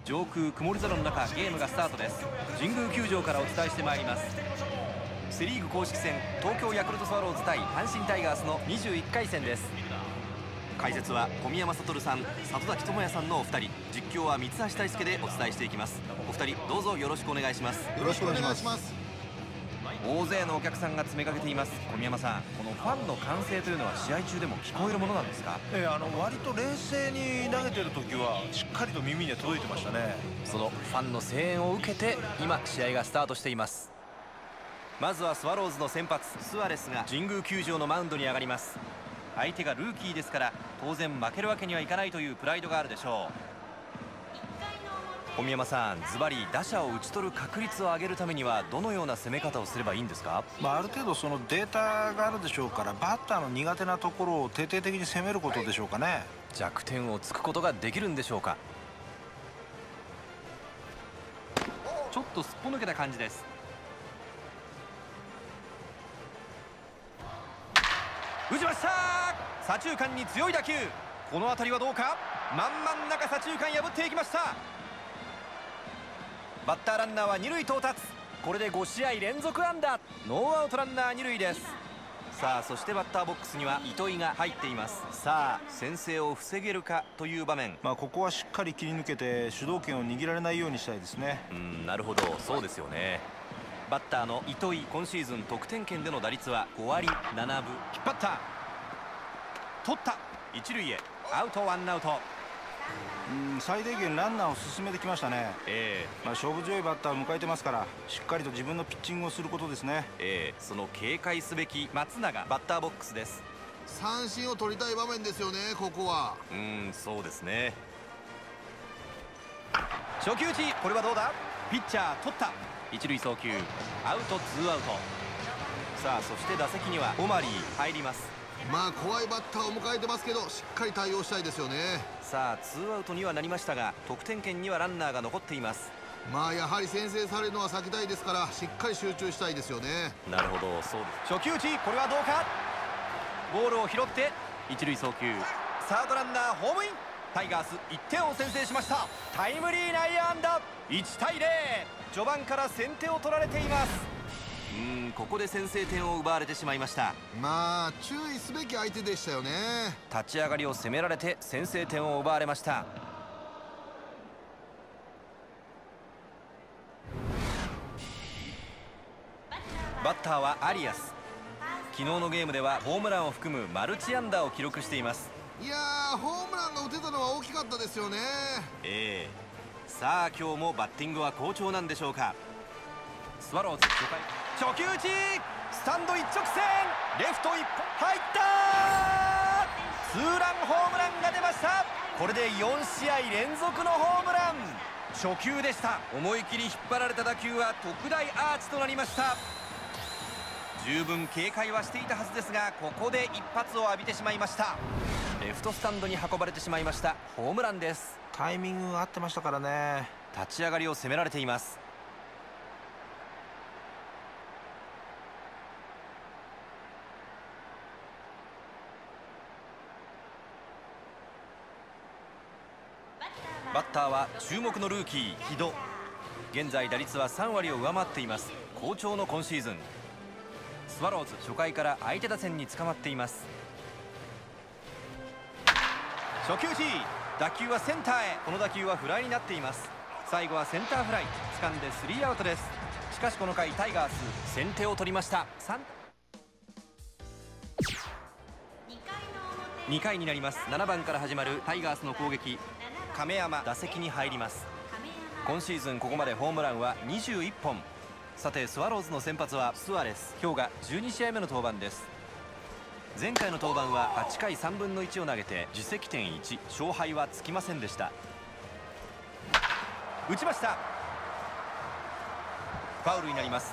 上空曇り空の中、ゲームがスタートです。神宮球場からお伝えしてまいります。セ・リーグ公式戦、東京ヤクルトスワローズ対阪神タイガースの21回戦です。解説は小宮山悟さん、里崎智也さんのお二人、実況は三橋大輔でお伝えしていきます。お二人どうぞよろしくお願いします。 よろしくお願いします。 大勢のお客さんが詰めかけています。小宮山さん、このファンの歓声というのは試合中でも聞こえるものなんですか？ 割と冷静に投げてる時はしっかりと耳に届いてましたね。 そのファンの声援を受けて今試合がスタートしています。まずはスワローズの先発スアレスが神宮球場のマウンドに上がります。相手がルーキーですから当然負けるわけにはいかないというプライドがあるでしょう。小宮山さん、ズバリ打者を打ち取る確率を上げるためにはどのような攻め方をすればいいんですか？ ある程度そのデータがあるでしょうから、バッターの苦手なところを徹底的に攻めることでしょうかね。 弱点をつくことができるんでしょうか。ちょっとすっぽ抜けた感じです。打ちました。左中間に強い打球。この当たりはどうか。真ん中左中間破っていきました。バッターランナーは二塁到達。これで5試合連続安打。ノーアウトランナー二塁です。さあ、そしてバッターボックスには糸井が入っています。さあ、先制を防げるかという場面。 ここはしっかり切り抜けて主導権を握られないようにしたいですね。 なるほど、そうですよね。バッターの糸井、今シーズン得点圏での打率は5割7分。引っ張った、取った、一塁へ、アウト、ワンアウト。 最低限ランナーを進めてきましたね。勝負強いバッターを迎えてますから、しっかりと自分のピッチングをすることですね。 その警戒すべき松永、バッターボックスです。 三振を取りたい場面ですよね、ここは。 そうですね。初球打ち、これはどうだ。ピッチャー取った、一塁送球、アウト、ツーアウト。さあ、そして打席にはオマリー入ります。 怖いバッターを迎えてますけど、しっかり対応したいですよね。 さあ、ツーアウトにはなりましたが得点圏にはランナーが残っています。 やはり先制されるのは避けたいですから、しっかり集中したいですよね。 なるほど、そうです。初球打ち、これはどうか。ボールを拾って一塁送球、サードランナーホームイン。タイガース1点を先制しました。タイムリー内野安打。1対0。序盤から先手を取られています。ここで先制点を奪われてしまいました。 注意すべき相手でしたよね。 立ち上がりを攻められて先制点を奪われました。バッターはアリアス。昨日のゲームではホームランを含むマルチ安打を記録しています。 ホームランが打てたのは大きかったですよね。 さあ、今日もバッティングは好調なんでしょうか。スワローズ初回、初球打ち、スタンド一直線、レフト一本入った。ツーランホームランが出ました。これで4試合連続のホームラン。初球でした。思い切り引っ張られた打球は特大アーチとなりました。十分警戒はしていたはずですが、ここで一発を浴びてしまいました。レフトスタンドに運ばれてしまいました。ホームランです。 タイミングが合ってましたからね。 立ち上がりを攻められています。バッターは注目のルーキー木戸。現在打率は3割を上回っています。好調の今シーズン。スワローズ初回から相手打線に捕まっています。初球打ち、打球はセンターへ。この打球はフライになっています。最後はセンターフライ、掴んでスリーアウトです。しかしこの回タイガース先手を取りました。2回になります。7番から始まるタイガースの攻撃。亀山打席に入ります。今シーズンここまでホームランは21本。さて、スワローズの先発はスアレス。今日が12試合目の登板です。前回の登板は8回3分の1を投げて自責点1、勝敗はつきませんでした。打ちました。ファウルになります。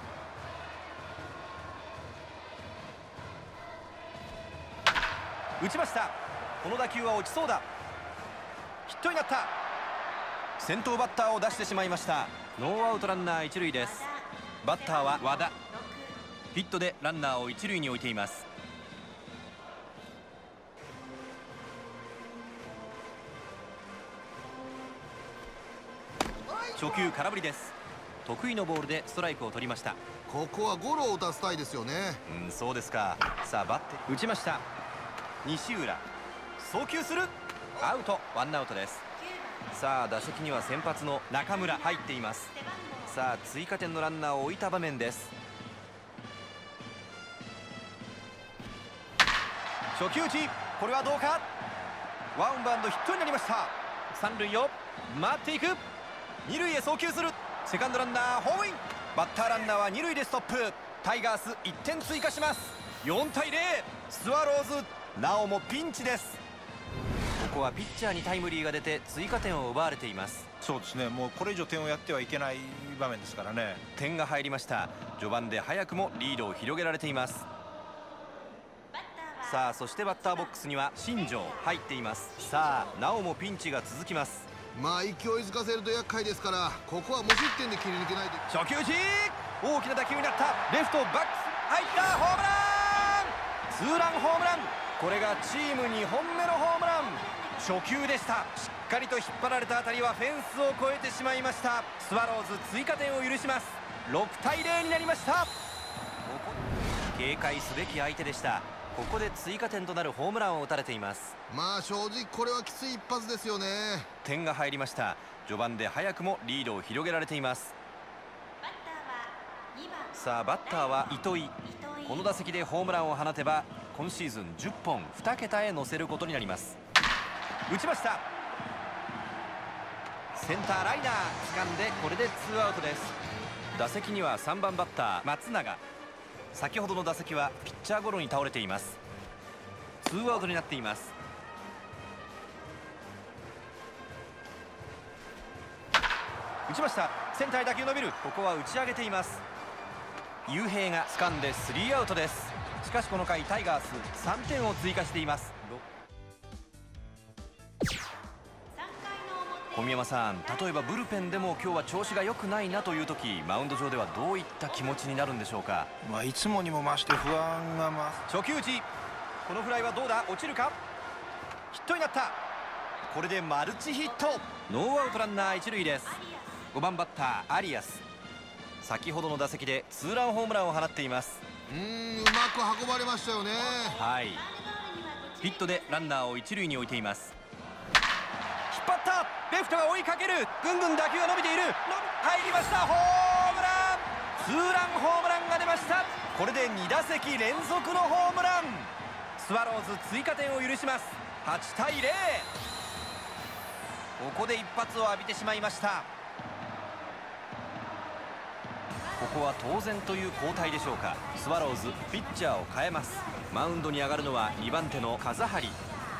打ちました。この打球は落ちそうだ。ヒットになった。先頭バッターを出してしまいました。ノーアウトランナー一塁です。バッターは和田。ヒットでランナーを一塁に置いています。 初球空振りです。得意のボールでストライクを取りました。 ここはゴロを打たせたいですよね。 そうですか。さあバッテリー打ちました。西浦送球する。アウト、ワンアウトです。さあ打席には先発の中村入っています。さあ追加点のランナーを置いた場面です。初球打ち、これはどうか。ワンバウンドヒットになりました。三塁を回っていく。二塁へ送球する。セカンドランナーホームイン。バッターランナーは二塁でストップ。タイガース1点追加します。4対0。スワローズなおもピンチです。ここはピッチャーにタイムリーが出て追加点を奪われています。 そうですね、もうこれ以上点をやってはいけない場面ですからね。 点が入りました。序盤で早くもリードを広げられています。さあそしてバッターボックスには新庄入っています。さあなおもピンチが続きます。 まあ勢いづかせると厄介ですから、ここは無失点で切り抜けないと。 初球打ち、大きな打球になった。レフトバックス入った。ホームラン、ツーランホームラン。これがチーム2本目のホームラン。初球でした。しっかりと引っ張られた当たりはフェンスを越えてしまいました。スワローズ追加点を許します。6対0になりました。警戒すべき相手でした。ここで追加点となるホームランを打たれています。 まあ正直これはきつい一発ですよね。 点が入りました。序盤で早くもリードを広げられています。さあバッターは糸井。この打席でホームランを放てば今シーズン10本2桁へ乗せることになります。打ちました。センターライナー掴んで、これでツーアウトです。打席には3番バッター松永。先ほどの打席はピッチャーゴロに倒れています。ツーアウトになっています。打ちました。センターへ打球伸びる。ここは打ち上げています。雄平が掴んでスリーアウトです。しかしこの回タイガース3点を追加しています。小宮山さん、例えばブルペンでも今日は調子が良くないなという時、マウンド上ではどういった気持ちになるんでしょうか。 いつもにも増して不安が初球打ち、このフライはどうだ、落ちるか。ヒットになった。これでマルチヒット。ノーアウトランナー一塁です。5番バッターアリアス。先ほどの打席でツーランホームランを放っています。 うまく運ばれましたよね。 はい、ヒットでランナーを一塁に置いています。引っ張った。レフトが追いかける。ぐんぐん打球が伸びている。入りました。ホームラン。ツーランホームランが出ました。これで2打席連続のホームラン。スワローズ追加点を許します。8対0。ここで一発を浴びてしまいました。ここは当然という交代でしょうか。スワローズピッチャーを変えます。マウンドに上がるのは2番手の風張。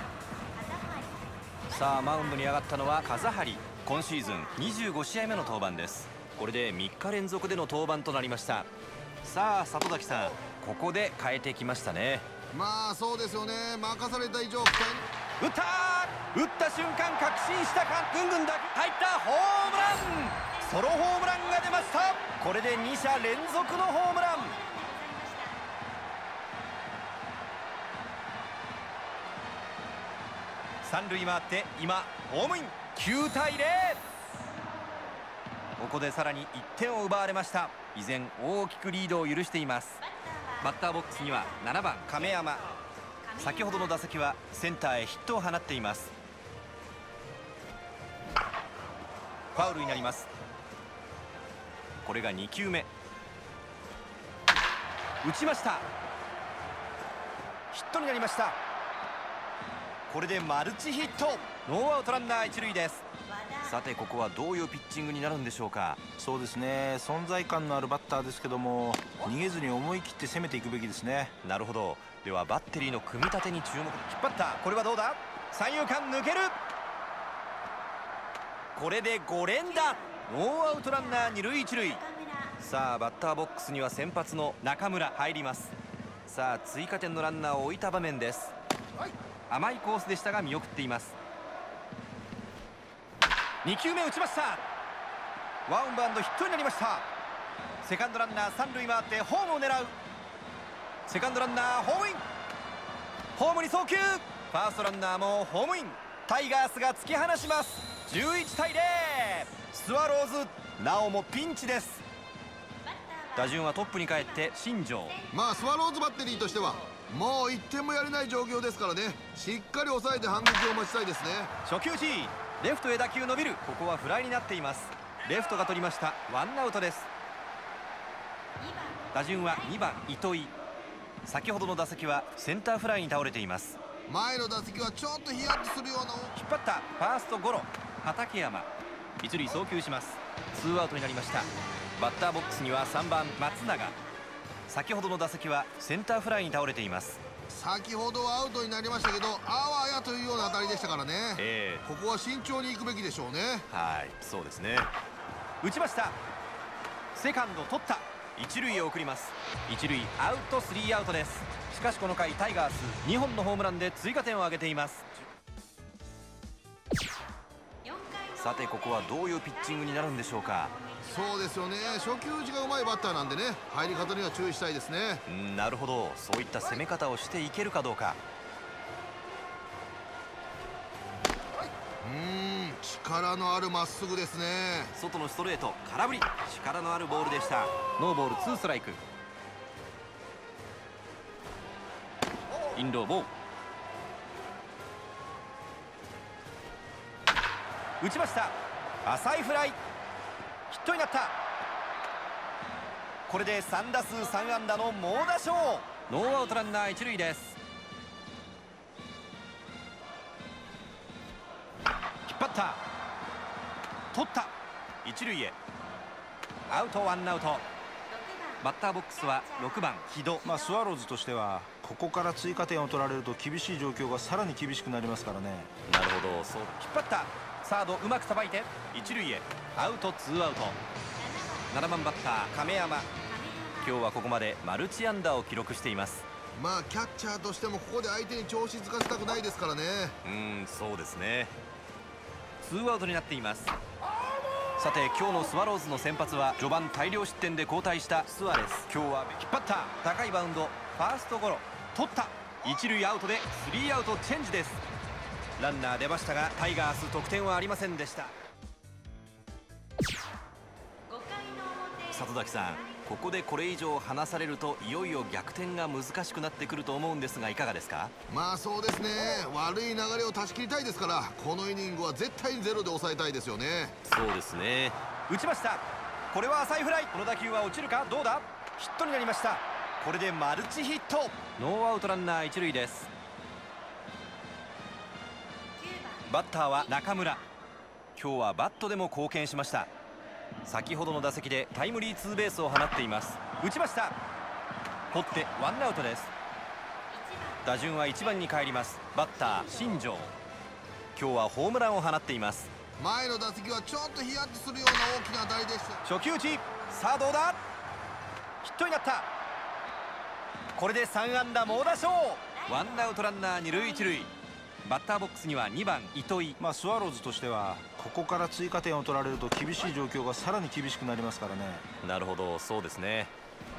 さあマウンドに上がったのは風張。今シーズン25試合目の登板です。これで3日連続での登板となりました。さあ里崎さん、ここで変えてきましたね。 まあそうですよね。任された以上期待。 打った瞬間確信したか。ぐんぐん打球入った。ホームラン。ソロホームランが出ました。これで2者連続のホームラン。三塁回って今ホームイン。9対0。ここでさらに1点を奪われました。依然大きくリードを許しています。バッターボックスには7番亀山。先ほどの打席はセンターへヒットを放っています。ファウルになります。これが2球目。打ちました。ヒットになりました。これでマルチヒット。ノーアウトランナー一塁です。さてここはどういうピッチングになるんでしょうか。 そうですね、存在感のあるバッターですけども、逃げずに思い切って攻めていくべきですね。 なるほど。ではバッテリーの組み立てに注目。引っ張った。これはどうだ。三遊間抜ける。これで5連打。ノーアウトランナー二塁一塁。さあバッターボックスには先発の中村入ります。さあ追加点のランナーを置いた場面です。甘いコースでしたが見送っています。2球目打ちました。ワンバウンドヒットになりました。セカンドランナー三塁回ってホームを狙う。セカンドランナーホームイン。ホームに送球。ファーストランナーもホームイン。タイガースが突き放します。 11対0。スワローズなおもピンチです。打順はトップに帰って新庄。 まあスワローズバッテリーとしてはもう1点もやれない状況ですからね、しっかり抑えて反撃を待ちたいですね。 初球打ち、レフトへ打球伸びる。ここはフライになっています。レフトが取りました。ワンアウトです。打順は2番糸井。先ほどの打席はセンターフライに倒れています。 前の打席はちょっとヒヤッとするような。 引っ張ったファーストゴロ。畠山一塁送球します。ツーアウトになりました。バッターボックスには3番松永。先ほどの打席はセンターフライに倒れています。 先ほどはアウトになりましたけど、あわやというような当たりでしたからね、ここは慎重に行くべきでしょうね。 はい、そうですね。打ちました。セカンド取った。一塁へ送ります。一塁アウト、スリーアウトです。しかしこの回タイガース2本のホームランで追加点を挙げています。さてここはどういうピッチングになるんでしょうか。 そうですよね、初球打ちがうまいバッターなんでね、入り方には注意したいですね。 なるほど、そういった攻め方をしていけるかどうか。 力のあるまっすぐですね。 外のストレート空振り、力のあるボールでした。ノーボールツーストライク。インローボー打ちました。浅いフライ、ヒットになった。これで3打数3安打の猛打賞。ノーアウトランナー一塁です。引っ張った、取った、一塁へ。アウト、ワンアウト。バッターボックスは6番木戸。 スワローズとしてはここから追加点を取られると厳しい状況がさらに厳しくなりますからね。 なるほど、そう。引っ張った、サードうまくさばいて一塁へ。アウト、ツーアウト。7番バッター亀山。今日はここまでマルチ安打を記録しています。 まあキャッチャーとしてもここで相手に調子づかせたくないですからね。 そうですね。ツーアウトになっています。さて今日のスワローズの先発は序盤大量失点で交代したスアレス。今日は引っ張った、高いバウンド、ファーストゴロ、取った、一塁アウトでスリーアウトチェンジです。ランナー出ましたがタイガース得点はありませんでした。里崎さん、ここでこれ以上離されるといよいよ逆転が難しくなってくると思うんですが、いかがですか。 まあそうですね、悪い流れを断ち切りたいですから、このイニングは絶対にゼロで抑えたいですよね。 そうですね。打ちました。これは浅いフライ。この打球は落ちるか、どうだ。ヒットになりました。これでマルチヒット。ノーアウトランナー一塁です。バッターは中村。今日はバットでも貢献しました。先ほどの打席でタイムリーツーベースを放っています。打ちました。取ってワンアウトです。打順は1番に帰ります。バッター新庄。今日はホームランを放っています。 前の打席はちょっとヒヤッとするような大きな当たりでした。 初球打ち、さあどうだ。ヒットになった。これで3安打猛打賞。ワンアウトランナー二塁一塁。バッターボックスには2番糸井。 スワローズとしてはここから追加点を取られると厳しい状況がさらに厳しくなりますからね。 なるほど、そうですね。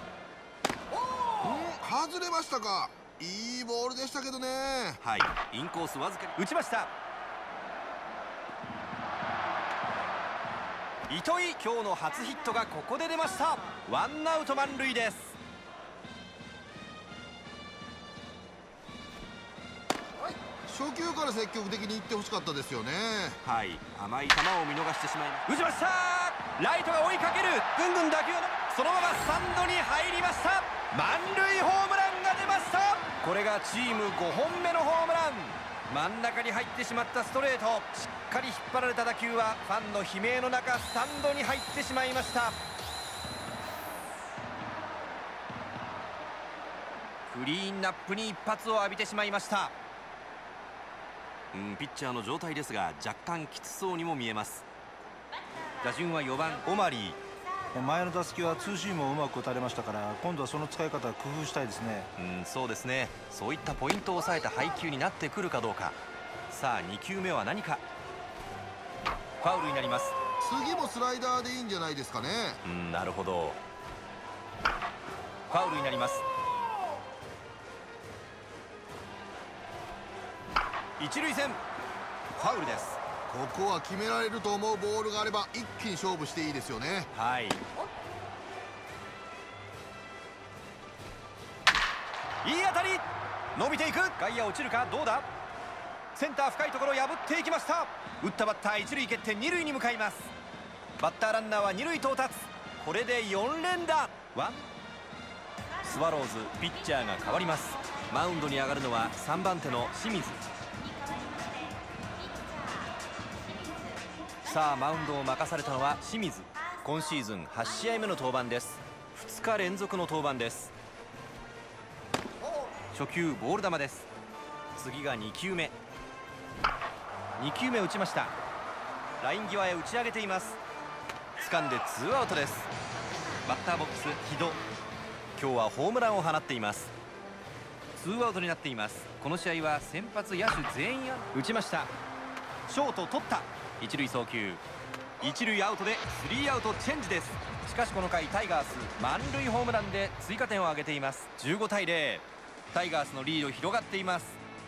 外れましたか。いいボールでしたけどね。 はい、インコースわずかに打ちました。糸井、今日の初ヒットがここで出ました。ワンアウト満塁です。 初球から積極的にいってほしかったですよね。 はい、甘い球を見逃してしまいます。打ちました。ライトが追いかける。ぐんぐん打球がそのままスタンドに入りました。満塁ホームランが出ました。これがチーム5本目のホームラン。真ん中に入ってしまったストレート、しっかり引っ張られた打球はファンの悲鳴の中スタンドに入ってしまいました。クリーンナップに一発を浴びてしまいました。ピッチャーの状態ですが若干きつそうにも見えます。打順は4番オマリー。 前の打席はツーシームをうまく打たれましたから、今度はその使い方を工夫したいですね。 そうですね。そういったポイントを抑えた配球になってくるかどうか。さあ2球目は何か。ファウルになります。 次もスライダーでいいんじゃないですかね。 なるほど。ファウルになります。一塁線ファウルです。 ここは決められると思うボールがあれば一気に勝負していいですよね。 はい、いい当たり、伸びていく。外野落ちるか、どうだ。センター深いところ破っていきました。打ったバッター一塁蹴って二塁に向かいます。バッターランナーは二塁到達。これで4連打。スワローズピッチャーが変わります。マウンドに上がるのは3番手の清水。さあマウンドを任されたのは清水。今シーズン8試合目の登板です。2日連続の登板です。初球ボール球です。次が2球目。2球目打ちました。ライン際へ打ち上げています。掴んでツーアウトです。バッターボックス木戸、今日はホームランを放っています。ツーアウトになっています。この試合は先発野手全員打ちました。ショート取った。一塁送球、一塁アウトでスリーアウトチェンジです。しかしこの回タイガース満塁ホームランで追加点を挙げています。15対0、タイガースのリード広がっています。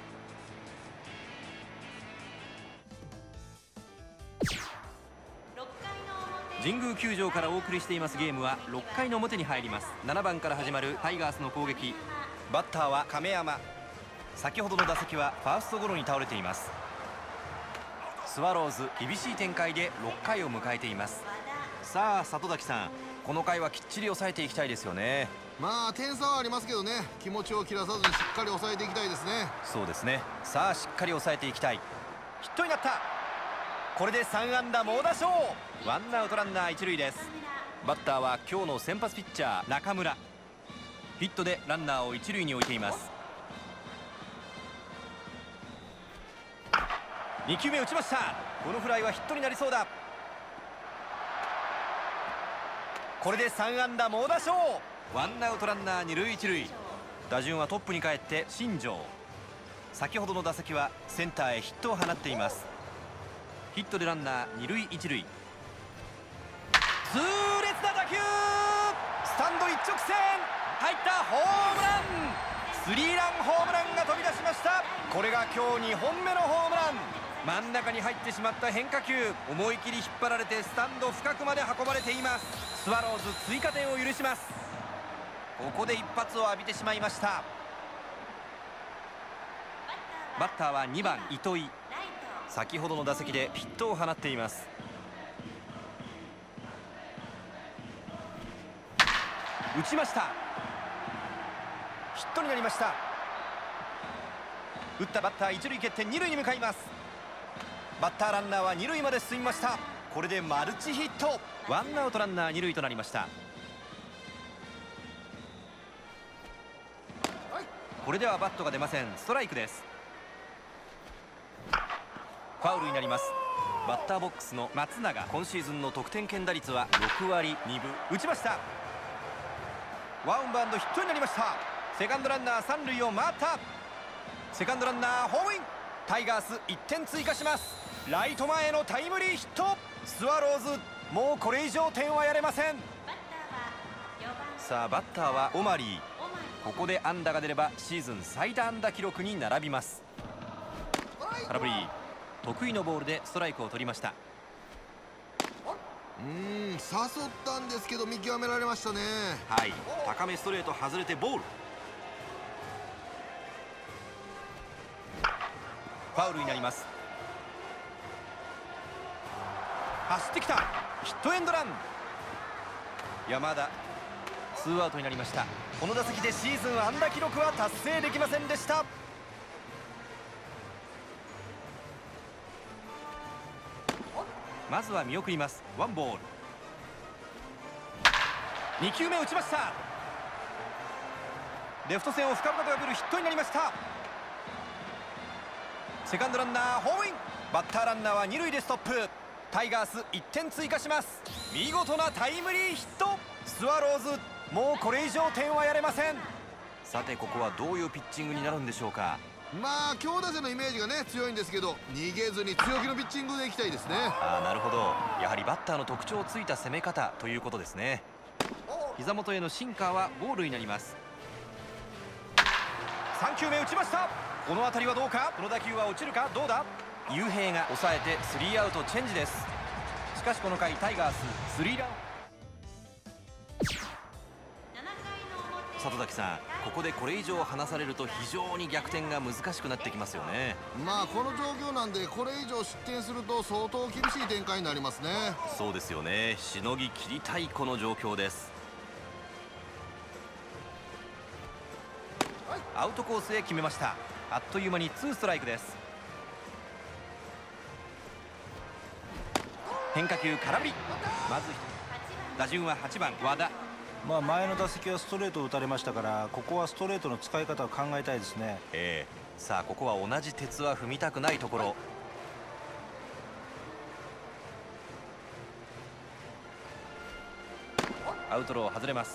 神宮球場からお送りしていますゲームは6回の表に入ります。7番から始まるタイガースの攻撃。バッターは亀山。先ほどの打席はファーストゴロに倒れています。スワローズ厳しい展開で6回を迎えています。さあ里崎さん、この回はきっちり抑えていきたいですよね。 まあ点差はありますけどね、気持ちを切らさずにしっかり抑えていきたいですね。 そうですね。さあしっかり抑えていきたい。ヒットになった。これで3安打猛打賞。ワンアウトランナー一塁です。バッターは今日の先発ピッチャー中村。ヒットでランナーを一塁に置いています。2球目打ちました。このフライはヒットになりそうだ。これで3安打猛打賞。ワンアウトランナー二塁一塁。打順はトップに帰って新庄。先ほどの打席はセンターへヒットを放っています。ヒットでランナー二塁一塁。痛烈な打球、スタンド一直線入った。ホームラン、スリーランホームランが飛び出しました。これが今日2本目のホームラン。真ん中に入ってしまった変化球、思い切り引っ張られてスタンド深くまで運ばれています。スワローズ追加点を許します。ここで一発を浴びてしまいました。バッターは2番糸井。先ほどの打席でヒットを放っています。打ちました。ヒットになりました。打ったバッター一塁蹴って二塁に向かいます。バッターランナーは二塁まで進みました。これでマルチヒット。ワンアウトランナー二塁となりました。これではバットが出ません。ストライクです。ファウルになります。バッターボックスの松永、今シーズンの得点圏打率は6割2分。打ちました。ワンバウンドヒットになりました。セカンドランナー三塁を回った。セカンドランナーホームイン。タイガース1点追加します。ライト前へのタイムリーヒット。スワローズもうこれ以上点はやれません。さあバッターはオマリー。ここで安打が出ればシーズン最多安打記録に並びます。空振り。得意のボールでストライクを取りました。 誘ったんですけど見極められましたね。 はい、高めストレート外れてボール。ファウルになります。走ってきた。ヒットエンドラン。山田、ツーアウトになりました。この打席でシーズン安打記録は達成できませんでした。まずは見送ります。ワンボール。2球目打ちました。レフト線を深々と破るヒットになりました。セカンドランナーホームイン。バッターランナーは二塁でストップ。タイガース1点追加します。見事なタイムリーヒット。スワローズもうこれ以上点はやれません。さてここはどういうピッチングになるんでしょうか。 まあ強打者のイメージがね強いんですけど、逃げずに強気のピッチングでいきたいですね。 なるほど。やはりバッターの特徴をついた攻め方ということですね。膝元へのシンカーはボールになります。3球目打ちました。この当たりはどうか。この打球は落ちるか。どうだ。 雄平が抑えて3アウトチェンジです。しかしこの回タイガース3ラン。里崎さん、ここでこれ以上離されると非常に逆転が難しくなってきますよね。 まあこの状況なんで、これ以上失点すると相当厳しい展開になりますね。 そうですよね。しのぎ切りたいこの状況です。アウトコースへ決めました。あっという間に2ストライクです。変化球空振り。まず打順は8番和田。 前の打席はストレートを打たれましたから、ここはストレートの使い方を考えたいですね。 さあここは同じ鉄は踏みたくないところ。アウトロー外れます。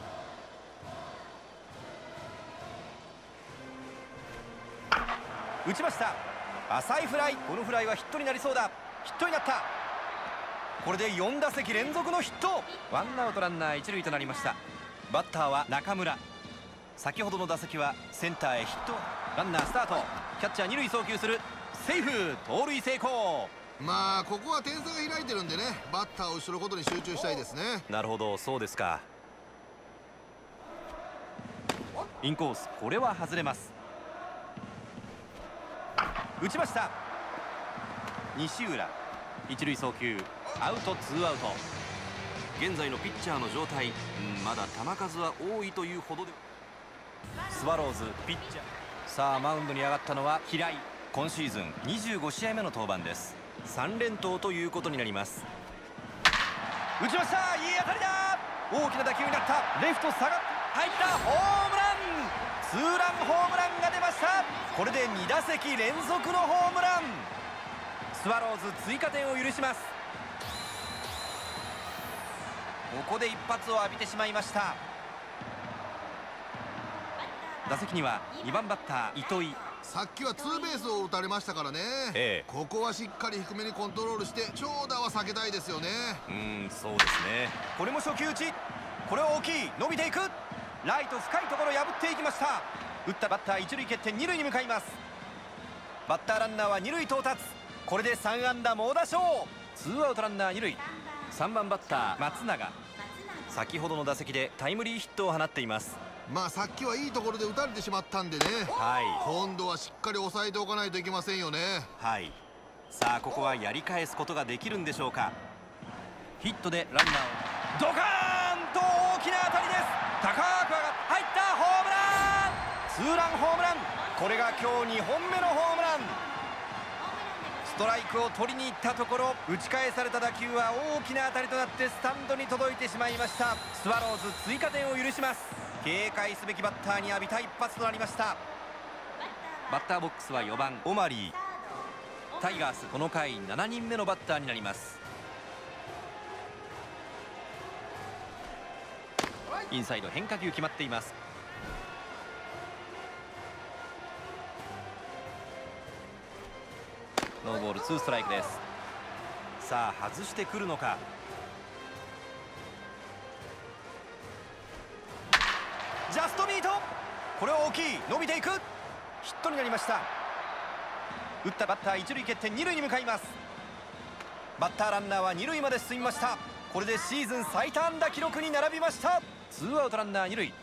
打ちました。浅いフライ。このフライはヒットになりそうだ。ヒットになった。これで4打席連続のヒット。ワンアウトランナー1塁となりました。バッターは中村。先ほどの打席はセンターへヒット。ランナースタート。キャッチャー2塁送球する。セーフ。盗塁成功。 まあここは点差が開いてるんでね、バッターを後ろことに集中したいですね。 なるほど、そうですか。インコース、これは外れます。打ちました。西浦一塁送球。アウト2アウト。現在のピッチャーの状態、まだ球数は多いというほどで。スワローズピッチャー。さあマウンドに上がったのは平井。今シーズン25試合目の登板です。3連投ということになります。打ちました。いい当たりだ。大きな打球になった。レフト下がって入った。ホームラン。ツーランホームランが出ました。これで2打席連続のホームラン。スワローズ追加点を許します。ここで一発を浴びてしまいました。打席には2番バッター糸井。 さっきはツーベースを打たれましたからね、ここはしっかり低めにコントロールして長打は避けたいですよね。 そうですね。これも初球打ち。これは大きい。伸びていく。ライト深いところ破っていきました。打ったバッター一塁蹴って二塁に向かいます。バッターランナーは二塁到達。これで3安打猛打賞。ツーアウトランナー二塁。3番バッター松永。先ほどの打席でタイムリーヒットを放っています。 まあさっきはいいところで打たれてしまったんでね、今度はしっかり抑えておかないといけませんよね。 さあここはやり返すことができるんでしょうか。ヒットでランナーをドカーンと大きな当たりです。高く上がって入った。ホームラン。ツーランホームラン。これが今日2本目のホームラン。ストライクを取りに行ったところ、打ち返された打球は大きな当たりとなってスタンドに届いてしまいました。スワローズ追加点を許します。警戒すべきバッターに浴びた一発となりました。バッターボックスは4番オマリー。タイガースこの回7人目のバッターになります。インサイド変化球決まっています。ノーボール2ストライクです。さあ外してくるのか。ジャストミート。これは大きい。伸びていく。ヒットになりました。打ったバッター一塁蹴って二塁に向かいます。バッターランナーは二塁まで進みました。これでシーズン最多安打記録に並びました。ツーアウトランナー二塁。引っ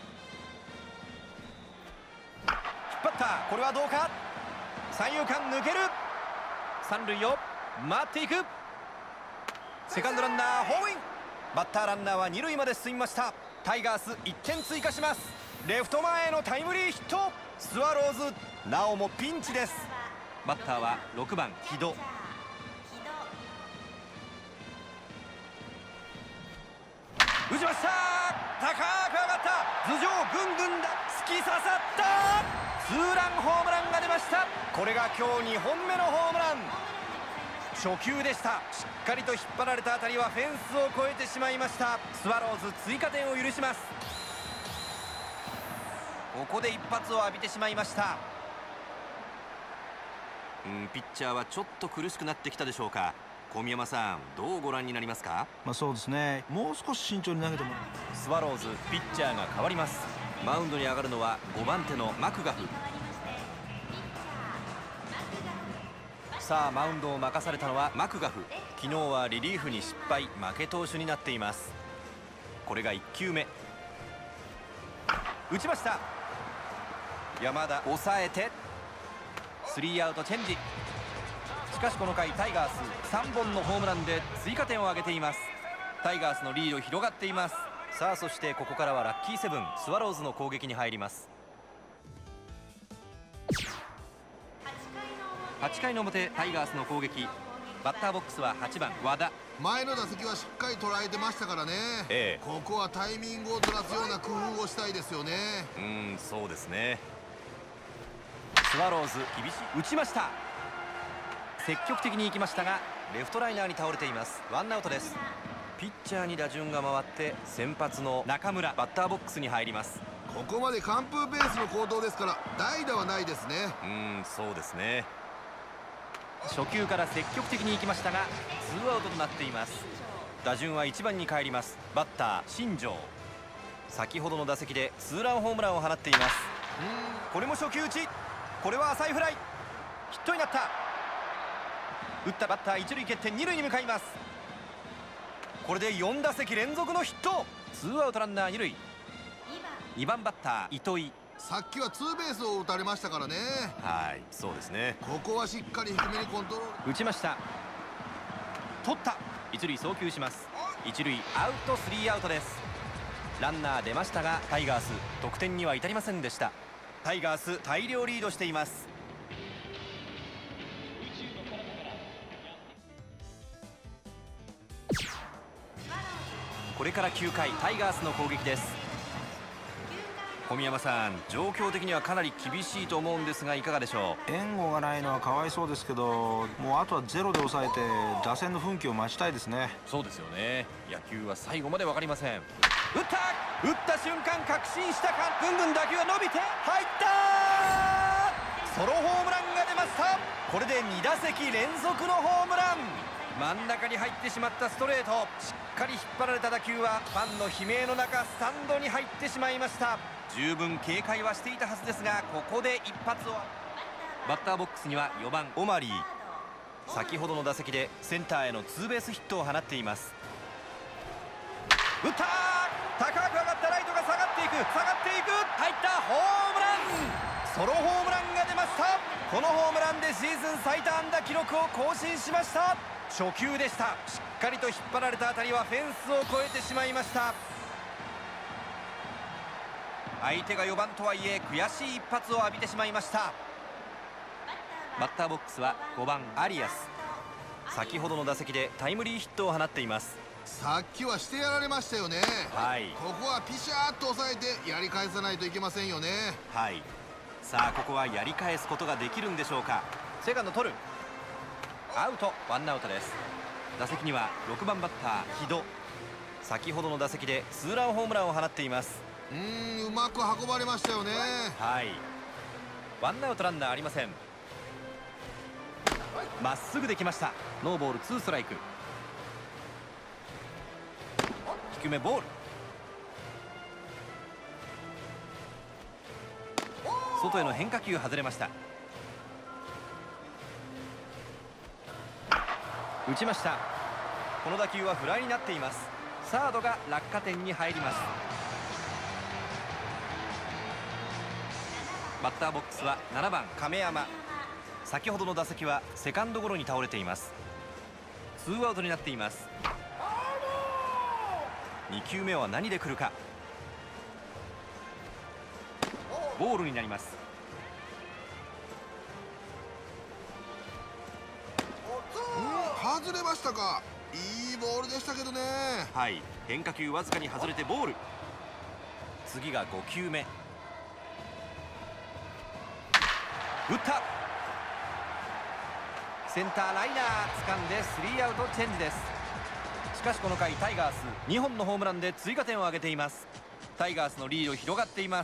張った。これはどうか。三遊間抜ける。三塁を回っていく。セカンドランナーホームイン。バッターランナーは二塁まで進みました。タイガース1点追加します。レフト前へのタイムリーヒット。スワローズなおもピンチです。バッターは6番木戸。打ちました。高く上がった。頭上ぐんぐんだ。突き刺さった。ツーランホームランが出ました。これが今日2本目のホームラン。初球でした。しっかりと引っ張られた当たりはフェンスを越えてしまいました。スワローズ追加点を許します。ここで一発を浴びてしまいました。ピッチャーはちょっと苦しくなってきたでしょうか。小宮山さん、どうご覧になりますか。 そうですね。もう少し慎重に投げてもらう。 スワローズピッチャーが変わります。マウンドに上がるのは5番手のマクガフ。 さあマウンドを任されたのはマクガフ。昨日はリリーフに失敗、負け投手になっています。これが1球目、打ちました。山田抑えて3アウトチェンジ。しかしこの回タイガース3本のホームランで追加点を挙げています。タイガースのリード広がっています。さあそしてここからはラッキーセブンスワローズの攻撃に入ります。8回の表タイガースの攻撃、バッターボックスは8番和田。 前の打席はしっかり捉えてましたからね、ここはタイミングをずらすような工夫をしたいですよね。 そうですね。スワローズ厳しい、打ちました。積極的に行きましたがレフトライナーに倒れています。ワンアウトです。ピッチャーに打順が回って先発の中村バッターボックスに入ります。 ここまで完封ベースの行動ですから代打はないですね。 そうですね。初球から積極的に行きましたがツーアウトとなっています。打順は1番に帰ります。バッター新庄、先ほどの打席でツーランホームランを放っています。これも初球打ち、これは浅いフライ、ヒットになった。打ったバッター一塁蹴って二塁に向かいます。これで4打席連続のヒット。ツーアウトランナー二塁、2番バッター糸井。 さっきはツーベースを打たれましたからね。 そうですね。 ここはしっかり低めにコントロール。 打ちました。取った。一塁送球します。一塁アウト、スリーアウトです。ランナー出ましたがタイガース得点には至りませんでした。タイガース大量リードしています。これから9回タイガースの攻撃です。小宮山さん、状況的にはかなり厳しいと思うんですがいかがでしょう。 援護がないのはかわいそうですけど、もうあとはゼロで抑えて打線の奮起を待ちたいですね。 そうですよね。野球は最後まで分かりません。打った瞬間確信したか、ぐんぐん打球が伸びて入った。ソロホームランが出ました。これで2打席連続のホームラン。真ん中に入ってしまったストレート、しっかり引っ張られた打球はファンの悲鳴の中スタンドに入ってしまいました。十分警戒はしていたはずですがここで一発を。バッターボックスには4番オマリー。先ほどの打席でセンターへのツーベースヒットを放っています。打った。高く上がったライトが下がっていく、入ったホームラン。ソロホームランが出ました。このホームランでシーズン最多安打記録を更新しました。初球でした。しっかりと引っ張られた当たりはフェンスを越えてしまいました。相手が4番とはいえ悔しい一発を浴びてしまいました。バッターボックスは5番アリアス。先ほどの打席でタイムリーヒットを放っています。 さっきはしてやられましたよね。ここはピシャーっと抑えてやり返さないといけませんよね。さあここはやり返すことができるんでしょうか。セカンド取る、アウト、ワンアウトです。打席には6番バッター木戸。先ほどの打席でツーランホームランを放っています。うまく運ばれましたよね。ワンアウトランナーありません。まっすぐできました。ノーボールツーストライク。低めボール、外への変化球外れました。打ちました。この打球はフライになっています。サードが落下点に入ります。バッターボックスは7番亀山。先ほどの打席はセカンドゴロに倒れています。ツーアウトになっています。2球目は何で来るか。ボールになります。外れましたか。いいボールでしたけどね。変化球わずかに外れてボール。次が5球目。打った。センターライナー掴んで3アウトチェンジです。しかしこの回タイガース2本のホームランで追加点を挙げています。タイガースのリード広がっています。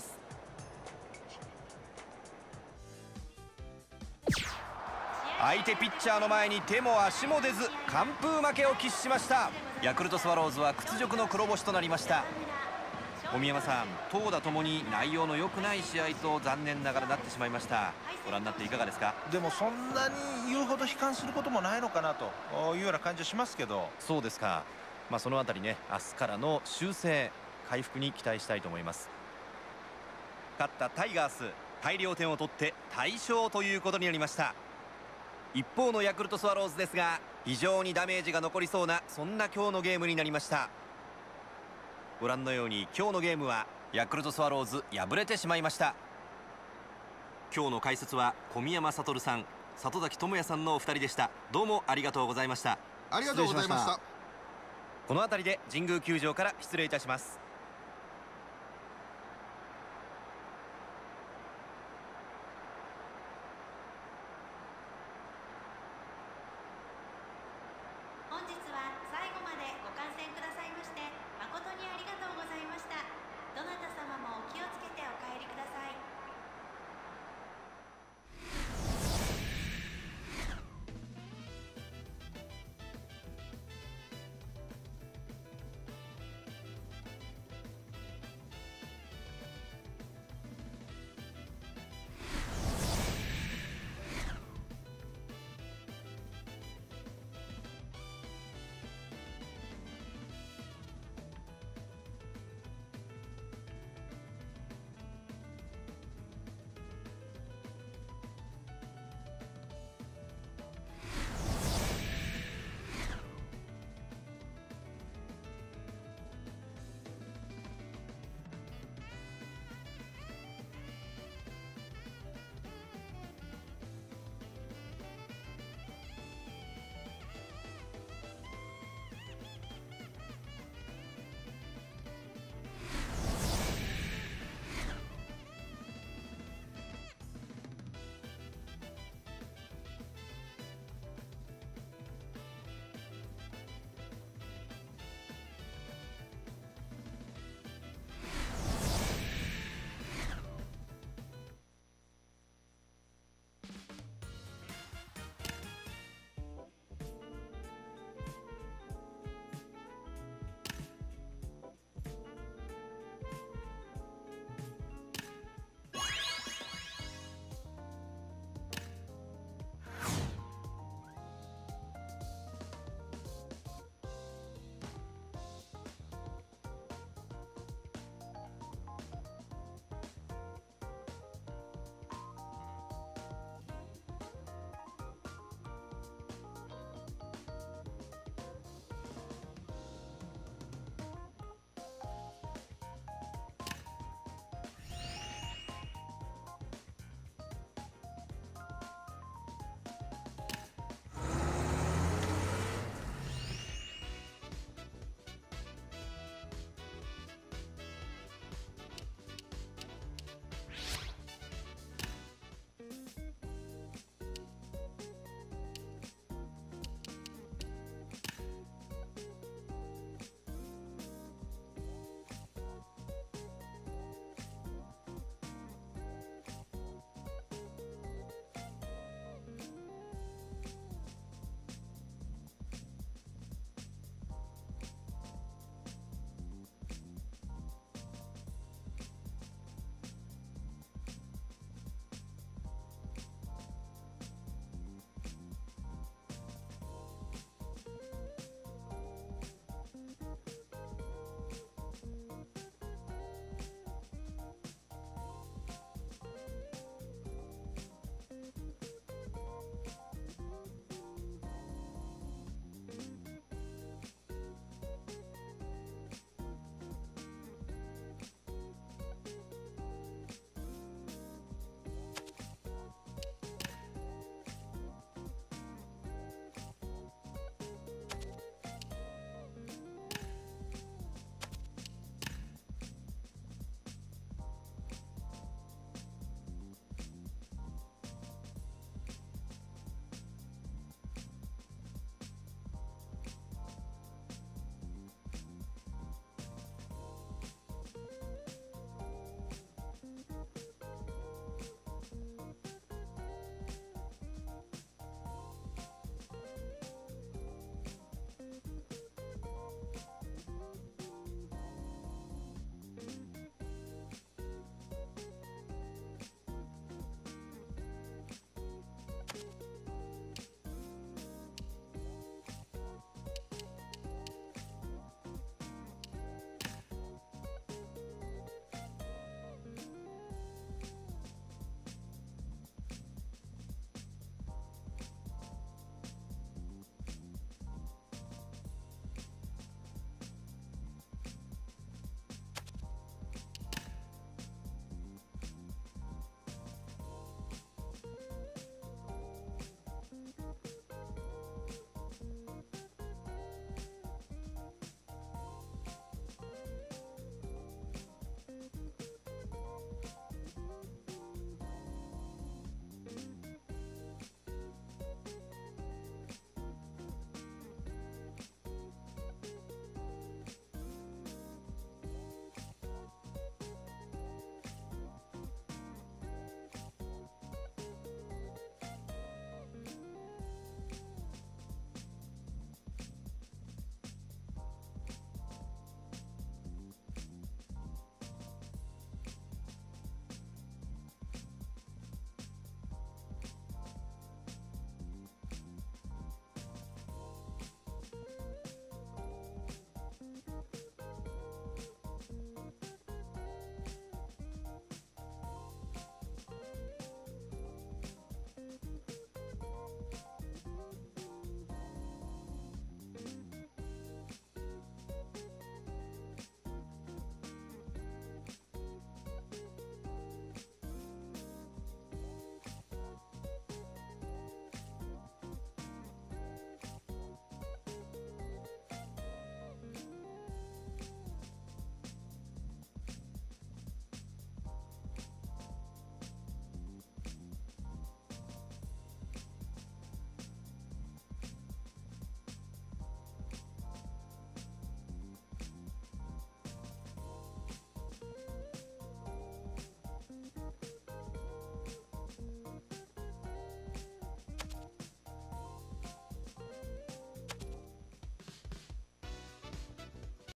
相手ピッチャーの前に手も足も出ず完封負けを喫しました。ヤクルトスワローズは屈辱の黒星となりました。 小宮山さん、投打ともに内容の良くない試合と残念ながらなってしまいました。ご覧になっていかがですか？ でもそんなに言うほど悲観することもないのかなというような感じはしますけど。 そうですか。そのあたりね、明日からの修正回復に期待したいと思います。勝ったタイガース、大量点を取って大勝ということになりました。一方のヤクルトスワローズですが、非常にダメージが残りそうな、そんな今日のゲームになりました。ご覧のように今日のゲームはヤクルトスワローズ敗れてしまいました。今日の解説は小宮山悟さん、里崎智也さんのお二人でした。どうもありがとうございました。 ありがとうございました。 この辺りで神宮球場から失礼いたします。